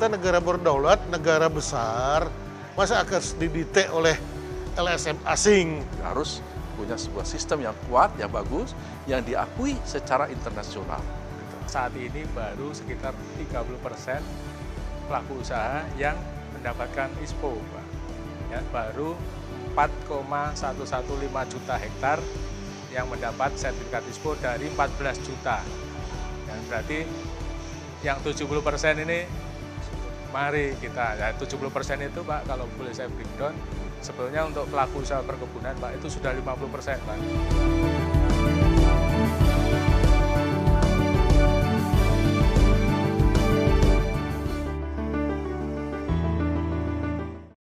kita negara berdaulat, negara besar, masa akan didikte oleh LSM asing? Harus punya sebuah sistem yang kuat, yang bagus, yang diakui secara internasional. Saat ini baru sekitar 30% pelaku usaha yang mendapatkan ISPO, Pak. Ya, baru 4,115 juta hektar yang mendapat sertifikat ISPO dari 14 juta. Dan berarti yang 70% ini, mari kita, ya 70% itu Pak, kalau boleh saya breakdown, sebetulnya untuk pelaku usaha perkebunan Pak, itu sudah 50% Pak.